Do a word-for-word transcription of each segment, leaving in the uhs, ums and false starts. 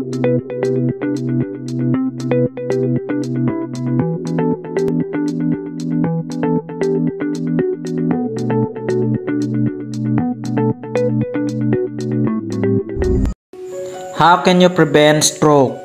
How can you prevent stroke?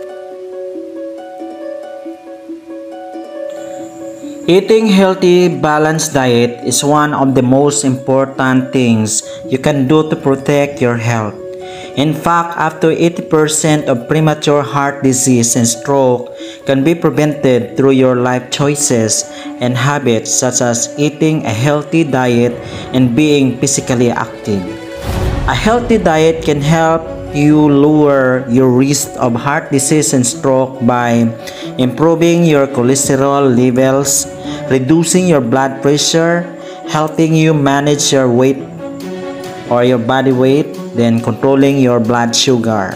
Eating healthy, balanced diet is one of the most important things you can do to protect your health. In fact, up to eighty percent of premature heart disease and stroke can be prevented through your life choices and habits such as eating a healthy diet and being physically active. A healthy diet can help you lower your risk of heart disease and stroke by improving your cholesterol levels, reducing your blood pressure, helping you manage your weight or your body weight, then controlling your blood sugar.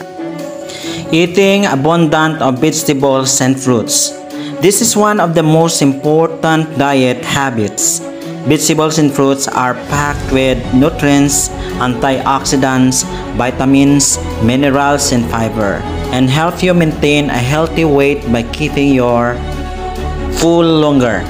Eating abundant of vegetables and fruits. This is one of the most important diet habits. Vegetables and fruits are packed with nutrients, antioxidants, vitamins, minerals, and fiber, and help you maintain a healthy weight by keeping your full longer.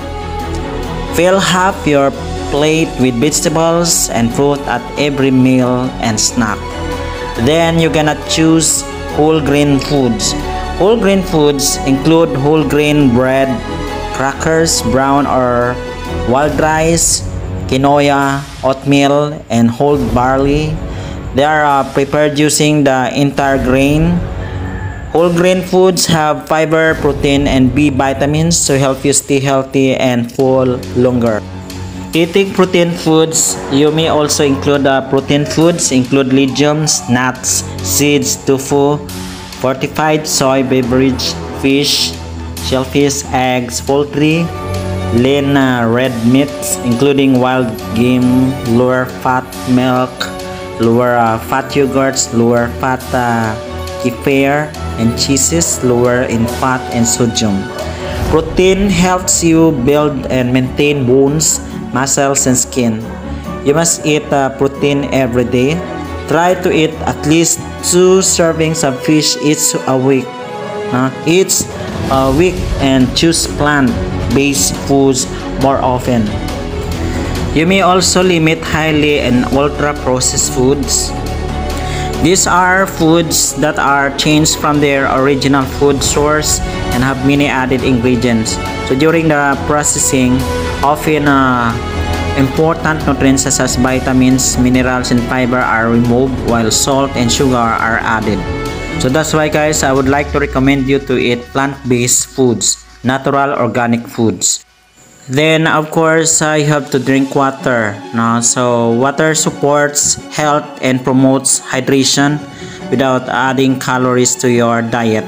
Fill half your plate with vegetables and fruit at every meal and snack. Then you're gonna choose whole grain foods. Whole grain foods include whole grain bread, crackers, brown or wild rice, quinoa, oatmeal, and whole barley. They are uh, prepared using the entire grain. Whole grain foods have fiber, protein, and B vitamins to help you stay healthy and full longer. Eating protein foods, you may also include uh, protein foods, include legumes, nuts, seeds, tofu, fortified soy beverage, fish, shellfish, eggs, poultry, lean uh, red meats, including wild game, lower fat milk, lower uh, fat yogurts, lower fat uh, kefir, and cheeses, lower in fat and sodium. Protein helps you build and maintain bones, muscles, and skin. You must eat uh, protein every day. Try to eat at least two servings of fish each a week. Uh, each a week and choose plant-based foods more often. You may also limit highly and ultra-processed foods. These are foods that are changed from their original food source and have many added ingredients. So during the processing, often uh, important nutrients such as vitamins, minerals, and fiber are removed while salt and sugar are added. So that's why guys, I would like to recommend you to eat plant-based foods, natural organic foods. Then of course uh, you have to drink water. No? So water supports health and promotes hydration without adding calories to your diet.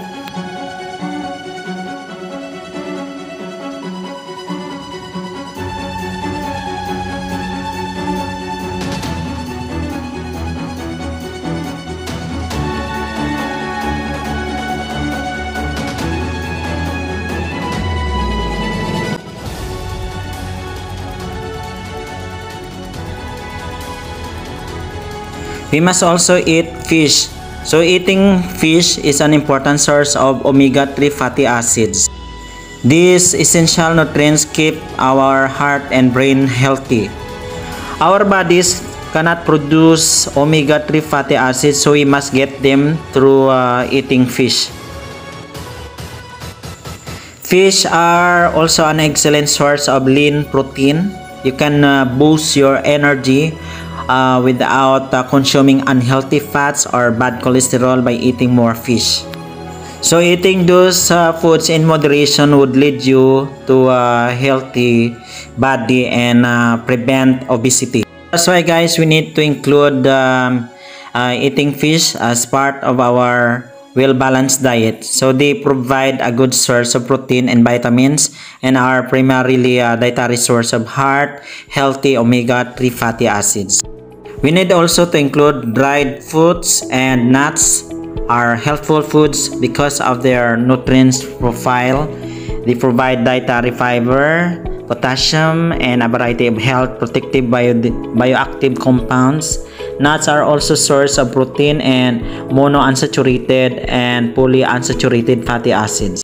We must also eat fish. So eating fish is an important source of omega three fatty acids. These essential nutrients keep our heart and brain healthy. Our bodies cannot produce omega three fatty acids, so we must get them through uh, eating fish. Fish are also an excellent source of lean protein. You can uh, boost your energy Uh, without uh, consuming unhealthy fats or bad cholesterol by eating more fish. So eating those uh, foods in moderation would lead you to a healthy body and uh, prevent obesity. That's why guys, we need to include um, uh, eating fish as part of our well-balanced diet. So they provide a good source of protein and vitamins and are primarily a dietary source of heart healthy omega three fatty acids. We need also to include dried fruits and nuts are helpful foods because of their nutrients profile. They provide dietary fiber, potassium, and a variety of health protective bio bioactive compounds. Nuts are also source of protein and monounsaturated and polyunsaturated fatty acids.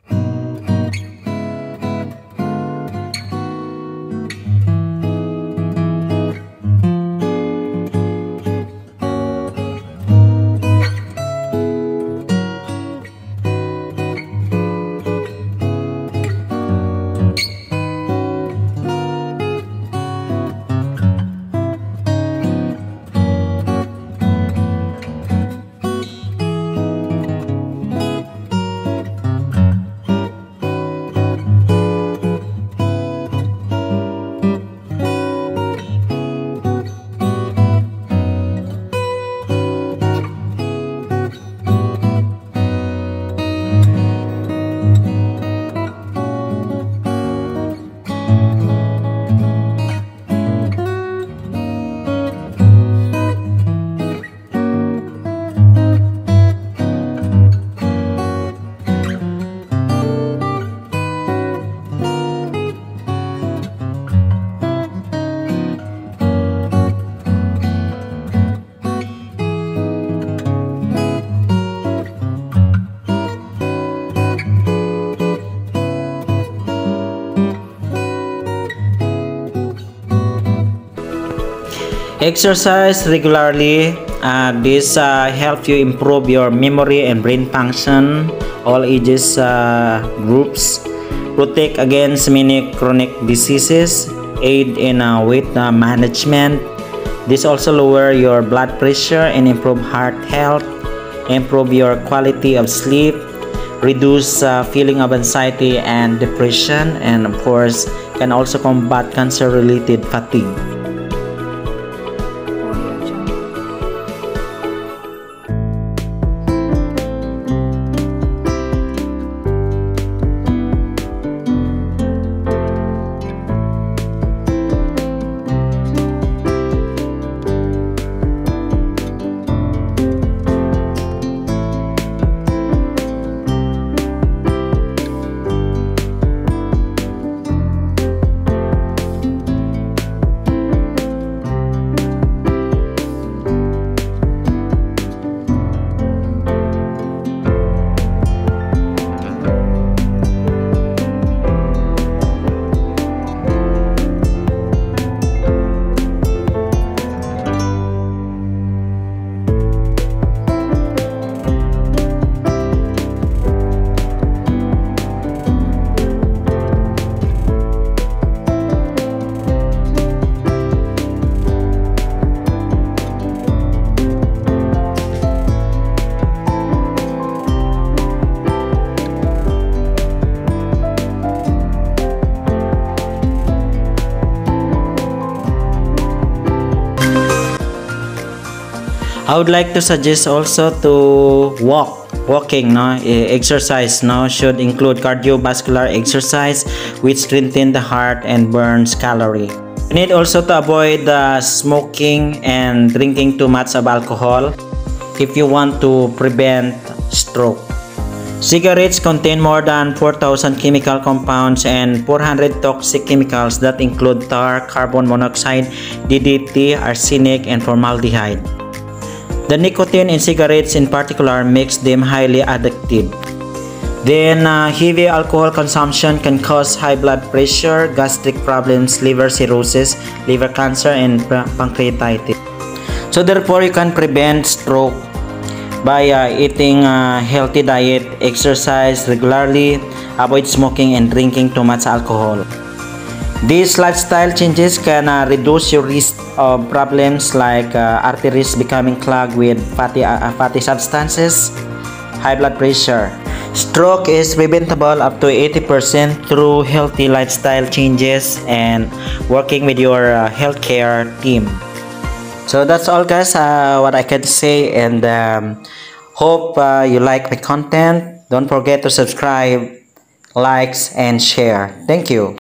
Exercise regularly. Uh, this uh, helps you improve your memory and brain function, all ages uh, groups, protect against many chronic diseases, aid in uh, weight uh, management. This also lower your blood pressure and improve heart health, improve your quality of sleep, reduce uh, feeling of anxiety and depression, and of course can also combat cancer-related fatigue. I would like to suggest also to walk. Walking, no, exercise, no, should include cardiovascular exercise, which strengthens the heart and burns calorie. You need also to avoid uh, smoking and drinking too much of alcohol if you want to prevent stroke. Cigarettes contain more than four thousand chemical compounds and four hundred toxic chemicals that include tar, carbon monoxide, D D T, arsenic, and formaldehyde. The nicotine in cigarettes in particular makes them highly addictive. Then uh, heavy alcohol consumption can cause high blood pressure, gastric problems, liver cirrhosis, liver cancer, and pancreatitis. So therefore, you can prevent stroke by uh, eating a healthy diet, exercise regularly, avoid smoking and drinking too much alcohol. These lifestyle changes can uh, reduce your risk of problems like uh, arteries becoming clogged with fatty, uh, fatty substances, high blood pressure. Stroke is preventable up to eighty percent through healthy lifestyle changes and working with your uh, healthcare team. So that's all, guys, uh, what I can say, and um, hope uh, you like my content. Don't forget to subscribe, likes, and share. Thank you.